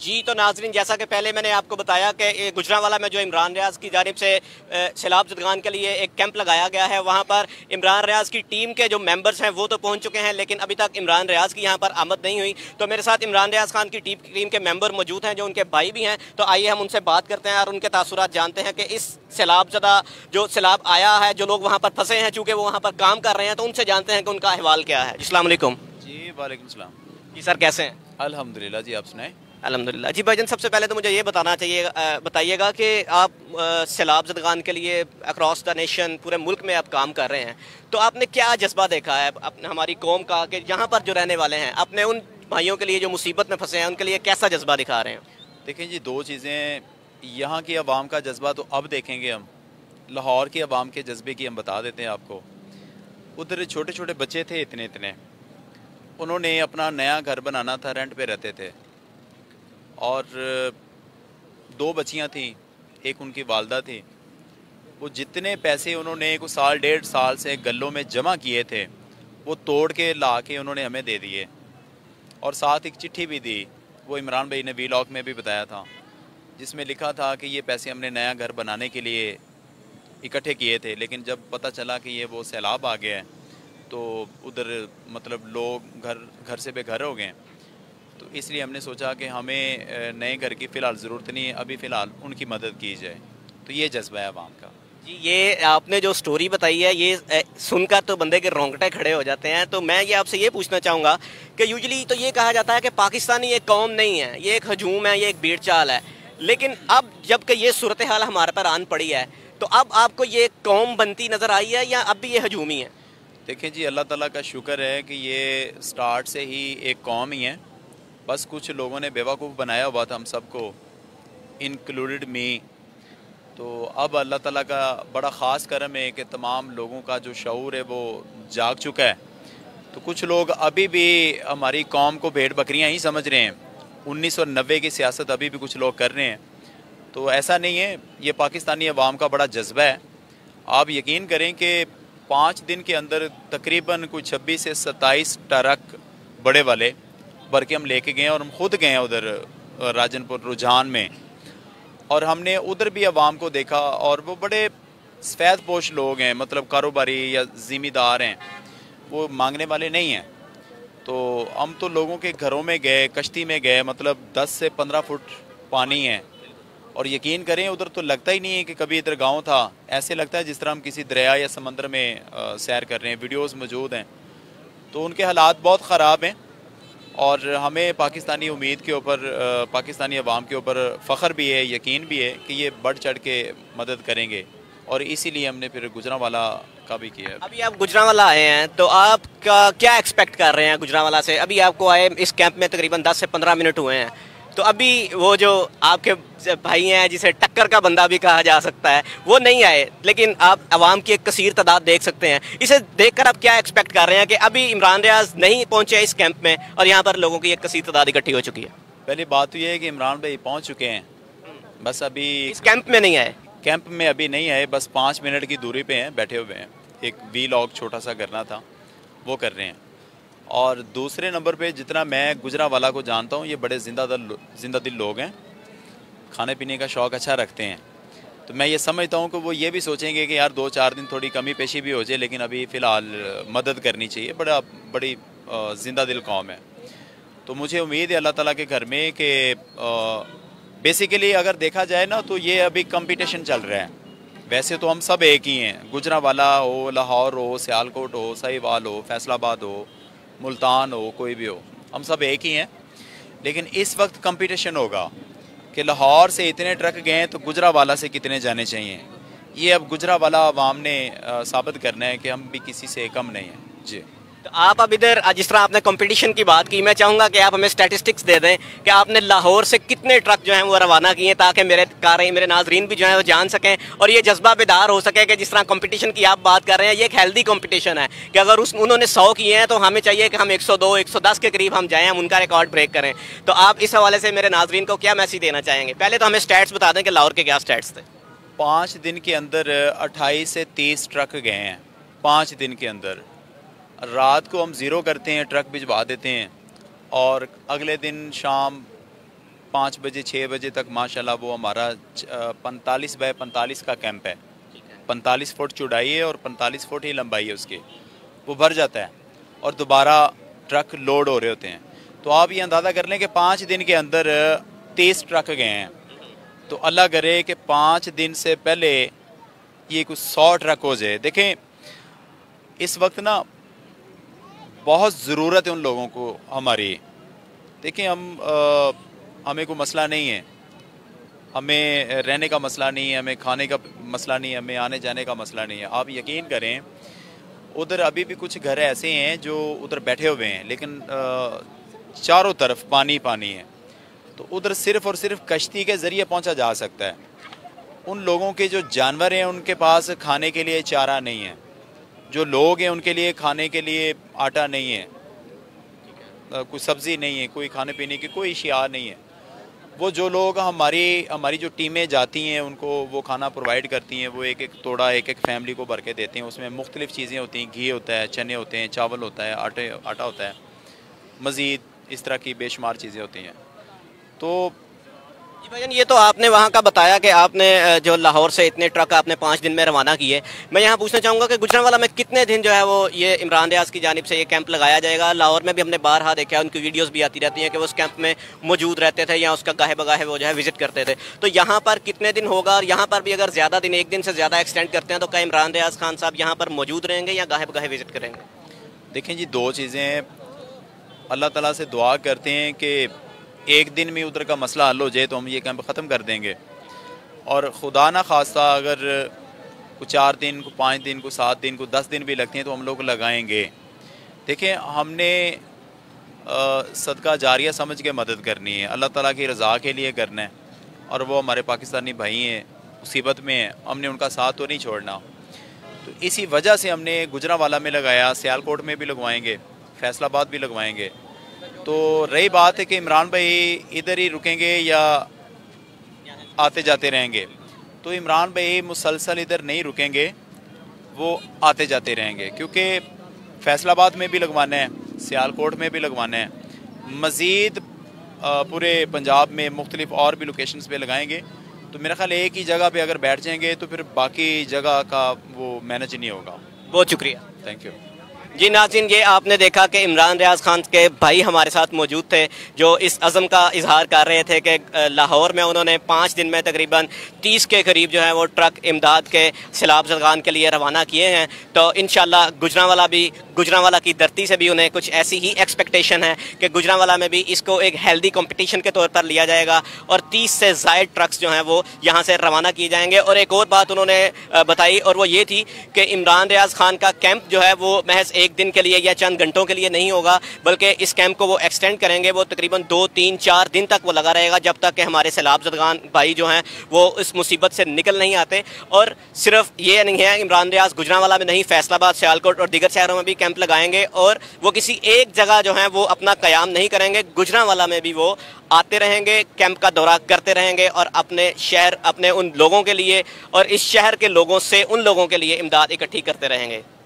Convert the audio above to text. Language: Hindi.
जी तो नाजरीन, जैसा कि पहले मैंने आपको बताया कि गुजरांवाला में जो इमरान रियाज की जानिब से सैलाब ज़दगान के लिए एक कैंप लगाया गया है, वहाँ पर इमरान रियाज की टीम के जो मेंबर्स हैं वो तो पहुँच चुके हैं, लेकिन अभी तक इमरान रियाज की यहाँ पर आमद नहीं हुई। तो मेरे साथ इमरान रियाज खान की टीम के मेंबर मौजूद हैं, जो उनके भाई भी हैं। तो आइए हम उनसे बात करते हैं और उनके तासुरात जानते हैं कि इस सैलाबज़दा जो सैलाब आया है, जो लोग वहाँ पर फंसे हैं, चूँकि वो वहाँ पर काम कर रहे हैं, तो उनसे जानते हैं कि उनका अहवाल क्या है। अस्सलाम वालेकुम। जी वालेकुम सलाम। जी सर, कैसे हैं? अल्हम्दुलिल्लाह जी, आप सुनाएं। अल्हम्दुलिल्लाह जी। भाईजान, सबसे पहले तो मुझे ये बताइएगा कि आप सैलाब ज़दगान के लिए अक्रॉस द नेशन पूरे मुल्क में आप काम कर रहे हैं, तो आपने क्या जज्बा देखा है अपने हमारी कौम का कि यहाँ पर जो रहने वाले हैं, अपने उन भाइयों के लिए जो मुसीबत में फंसे हैं, उनके लिए कैसा जज्बा दिखा रहे हैं? देखें जी, दो चीज़ें, यहाँ की आवाम का जज्बा तो अब देखेंगे हम, लाहौर की आवाम के जज्बे की हम बता देते हैं आपको। उधर छोटे छोटे बच्चे थे, इतने इतने, उन्होंने अपना नया घर बनाना था, रेंट पे रहते थे, और दो बच्चियाँ थीं, एक उनकी वालदा थी। वो जितने पैसे उन्होंने कुछ साल डेढ़ साल से गल्लों में जमा किए थे, वो तोड़ के ला के उन्होंने हमें दे दिए, और साथ एक चिट्ठी भी दी, वो इमरान भाई ने वीलॉग में भी बताया था, जिसमें लिखा था कि ये पैसे हमने नया घर बनाने के लिए इकट्ठे किए थे, लेकिन जब पता चला कि ये वो सैलाब आ गया है तो उधर मतलब लोग घर से बेघर हो गए। तो इसलिए हमने सोचा कि हमें नए घर की फ़िलहाल ज़रूरत नहीं है, अभी फ़िलहाल उनकी मदद की जाए। तो ये जज्बा है आवाम का। जी, ये आपने जो स्टोरी बताई है, ये सुनकर तो बंदे के रोंगटे खड़े हो जाते हैं। तो मैं ये आपसे ये पूछना चाहूँगा कि यूजुअली तो ये कहा जाता है कि पाकिस्तानी एक कौम नहीं है, ये एक हजूम है, ये एक भीड़ चाल है। लेकिन अब जबकि ये सूरत हाल हमारे पर आन पड़ी है, तो अब आपको ये कौम बनती नज़र आई है या अब भी ये हजूम ही है? देखें जी, अल्लाह ताला का शुक्र है कि ये स्टार्ट से ही एक कौम ही है। बस कुछ लोगों ने बेवकूफ़ बनाया हुआ था हम सबको, इंक्लूडेड मी। तो अब अल्लाह ताला का बड़ा ख़ास करम है कि तमाम लोगों का जो शऊर है वो जाग चुका है। तो कुछ लोग अभी भी हमारी कौम को भेड़ बकरियां ही समझ रहे हैं। 1990 की सियासत अभी भी कुछ लोग कर रहे हैं। तो ऐसा नहीं है, ये पाकिस्तानी अवाम का बड़ा जज्बा है। आप यकीन करें कि 5 दिन के अंदर तकरीबन कोई 26 से 27 ट्रक बड़े वाले भर के हम लेके गए, और हम खुद गए हैं उधर राजनपुर रुझान में, और हमने उधर भी अवाम को देखा, और वो बड़े सफ़ेद पोश लोग हैं, मतलब कारोबारी या ज़िम्मेदार हैं, वो मांगने वाले नहीं हैं। तो हम तो लोगों के घरों में गए, कश्ती में गए, मतलब 10 से 15 फुट पानी है, और यकीन करें उधर तो लगता ही नहीं है कि कभी इधर गांव था। ऐसे लगता है जिस तरह हम किसी दरिया या समंदर में सैर कर रहे हैं। वीडियोस मौजूद हैं। तो उनके हालात बहुत ख़राब हैं, और हमें पाकिस्तानी उम्मीद के ऊपर, पाकिस्तानी अवाम के ऊपर फ़ख्र भी है, यकीन भी है कि ये बढ़ चढ़ के मदद करेंगे, और इसीलिए हमने फिर गुजरांवाला का भी किया। अभी आप गुजरांवाला आए हैं, तो आपका क्या एक्सपेक्ट कर रहे हैं गुजरांवाला से? अभी आपको आए इस कैंप में तकरीबन 10 से 15 मिनट हुए हैं, तो अभी वो जो आपके भाई हैं, जिसे टक्कर का बंदा भी कहा जा सकता है, वो नहीं आए, लेकिन आप आवाम की एक कसीर तादाद देख सकते हैं। इसे देखकर आप क्या एक्सपेक्ट कर रहे हैं कि अभी इमरान रियाज नहीं पहुंचे इस कैंप में और यहाँ पर लोगों की एक कसीर तादाद इकट्ठी हो चुकी है? पहली बात तो ये है कि इमरान भाई पहुँच चुके हैं, बस अभी इस कैंप में नहीं आए। कैंप में अभी नहीं आए, बस 5 मिनट की दूरी पे हैं, बैठे हुए हैं। एक वीलॉग छोटा सा करना था, वो कर रहे हैं। और दूसरे नंबर पे, जितना मैं गुजरांवाला को जानता हूँ, ये बड़े जिंदा दिल लोग हैं, खाने पीने का शौक़ अच्छा रखते हैं। तो मैं ये समझता हूँ कि वो ये भी सोचेंगे कि यार 2-4 दिन थोड़ी कमी पेशी भी हो जाए, लेकिन अभी फ़िलहाल मदद करनी चाहिए। बड़ी जिंदा दिल कौम है। तो मुझे उम्मीद है अल्लाह ताला के घर में कि बेसिकली अगर देखा जाए ना, तो ये अभी कंपटीशन चल रहा है। वैसे तो हम सब एक ही हैं, गुजरांवाला हो, लाहौर हो, सियालकोट हो, साहिवाल हो, फैसलाबाद हो, मुल्तान हो, कोई भी हो, हम सब एक ही हैं। लेकिन इस वक्त कंपटीशन होगा कि लाहौर से इतने ट्रक गए तो गुजरांवाला से कितने जाने चाहिए। ये अब गुजरांवाला अवाम ने साबित करना है कि हम भी किसी से कम नहीं हैं। जी। तो आप अब इधर, जिस तरह आपने कंपटीशन की बात की, मैं चाहूँगा कि आप हमें स्टैटिस्टिक्स दे दें कि आपने लाहौर से कितने ट्रक जो हैं वो रवाना किए, ताकि मेरे नाजरीन भी जो हैं वो जान सकें और ये जज्बा बेदार हो सके कि जिस तरह कंपटीशन की आप बात कर रहे हैं, ये एक हेल्दी कंपटीशन है कि अगर उन्होंने 100 किए हैं तो हमें चाहिए कि हम 102, 110 के करीब हम जाएँ, हम उनका रिकॉर्ड ब्रेक करें। तो आप इस हवाले से मेरे नाजरीन को क्या मैसेज देना चाहेंगे? पहले तो हमें स्टैट्स बता दें कि लाहौर के क्या स्टैट्स थे। 5 दिन के अंदर 28 से 30 ट्रक गए हैं। 5 दिन के अंदर रात को हम ज़ीरो करते हैं, ट्रक भिजवा देते हैं, और अगले दिन शाम 5 बजे 6 बजे तक माशाल्लाह वो हमारा 45 बाय 45 का कैंप है। 45 फुट चौड़ाई है और 45 फुट ही लंबाई है उसकी। वो भर जाता है और दोबारा ट्रक लोड हो रहे होते हैं। तो आप ये अंदाज़ा कर लें कि 5 दिन के अंदर 23 ट्रक गए हैं। तो अल्लाह करे कि 5 दिन से पहले ये कुछ 100 ट्रक हो जाए। देखें इस वक्त ना बहुत ज़रूरत है उन लोगों को हमारी। देखिए हमें कोई मसला नहीं है, हमें रहने का मसला नहीं है, हमें खाने का मसला नहीं है, हमें आने जाने का मसला नहीं है। आप यकीन करें उधर अभी भी कुछ घर ऐसे हैं जो उधर बैठे हुए हैं, लेकिन चारों तरफ पानी पानी है। तो उधर सिर्फ़ और सिर्फ कश्ती के ज़रिए पहुंचा जा सकता है। उन लोगों के जो जानवर हैं उनके पास खाने के लिए चारा नहीं है, जो लोग हैं उनके लिए खाने के लिए आटा नहीं है, कोई सब्ज़ी नहीं है, कोई खाने पीने की कोई अशिया नहीं है। वो जो लोग हमारी जो टीमें जाती हैं उनको वो खाना प्रोवाइड करती हैं। वो एक एक तोड़ा एक एक फैमिली को भर के देते हैं। उसमें मुख्तलिफ़ चीज़ें होती हैं, घी होता है, चने होते हैं, चावल होता है, आटा होता है, मज़ीद इस तरह की बेशुमार चीज़ें होती हैं। तो जी भाईजान, ये तो आपने वहाँ का बताया कि आपने जो लाहौर से इतने ट्रक आपने 5 दिन में रवाना किए। मैं यहाँ पूछना चाहूँगा कि गुजरांवाला में कितने दिन जो है वो ये इमरान रियाज की जानिब से ये कैंप लगाया जाएगा। लाहौर में भी हमने बारहा देखा है, उनकी वीडियोस भी आती रहती हैं कि वो उस कैंप में मौजूद रहते थे या उसका गाहे बगाहे वो जो है विजिट करते थे। तो यहाँ पर कितने दिन होगा, और यहाँ पर भी अगर ज़्यादा दिन, एक दिन से ज़्यादा एक्सटेंड करते हैं, तो क्या इमरान रियाज खान साहब यहाँ पर मौजूद रहेंगे या गाहे बगाहे विजिट करेंगे? देखें जी, 2 चीज़ें, अल्लाह ताला से दुआ करते हैं कि एक दिन में उधर का मसला हल हो जाए तो हम ये कैंप ख़त्म कर देंगे। और खुदा ना खास्ता अगर को 4 दिन, को 5 दिन, को 7 दिन, को 10 दिन भी लगते हैं तो हम लोग लगाएंगे। देखें हमने सदका जारिया समझ के मदद करनी है, अल्लाह ताला की रज़ा के लिए करना है। और वो हमारे पाकिस्तानी भाई हैं, मुसीबत में हैं, हमने उनका साथ तो नहीं छोड़ना। तो इसी वजह से हमने गुजरांवाला में लगाया, सियालकोट में भी लगवाएंगे, फैसलाबाद भी लगवाएंगे। तो रही बात है कि इमरान भाई इधर ही रुकेंगे या आते जाते रहेंगे, तो इमरान भाई मुसलसल इधर नहीं रुकेंगे, वो आते जाते रहेंगे, क्योंकि फैसलाबाद में भी लगवाना है, सियालकोट में भी लगवाना है, मज़ीद पूरे पंजाब में मुख्तलिफ और भी लोकेशंस पे लगाएंगे। तो मेरा ख्याल एक ही जगह पे अगर बैठ जाएंगे तो फिर बाकी जगह का वो मैनेज नहीं होगा। बहुत शुक्रिया, थैंक यू। जी नाज़रीन, ये आपने देखा कि इमरान रियाज खान के भाई हमारे साथ मौजूद थे जो इस अज़म का इजहार कर रहे थे कि लाहौर में उन्होंने 5 दिन में तकरीबन 30 के करीब जो है वो ट्रक इमदाद के सैलाब ज़दगान के लिए रवाना किए हैं। तो इंशाल्लाह गुजरांवाला की धरती से भी उन्हें कुछ ऐसी ही एक्सपेक्टेशन है कि गुजरांवाला में भी इसको एक हेल्दी कंपटीशन के तौर पर लिया जाएगा और 30 से ज़ायद ट्रक्स जो हैं वो यहाँ से रवाना किए जाएंगे। और एक और बात उन्होंने बताई और वो ये थी कि इमरान रियाज खान का कैंप जो है वो महज एक दिन के लिए या चंद घंटों के लिए नहीं होगा, बल्कि इस कैंप को वो एक्सटेंड करेंगे। वो तकरीबन 2, 3, 4 दिन तक वो लगा रहेगा, जब तक कि हमारे सैलाब ज़दगान भाई जो हैं वो इस मुसीबत से निकल नहीं आते। और सिर्फ ये नहीं है, इमरान रियाज गुजरांवाला में नहीं, फैसलाबाद, सियालकोट और दीगर शहरों में भी कैंप लगाएंगे और वो किसी एक जगह जो है वो अपना क़याम नहीं करेंगे। गुजरांवाला में भी वो आते रहेंगे, कैंप का दौरा करते रहेंगे और अपने शहर, अपने उन लोगों के लिए और इस शहर के लोगों से उन लोगों के लिए इमदाद इकट्ठी करते रहेंगे।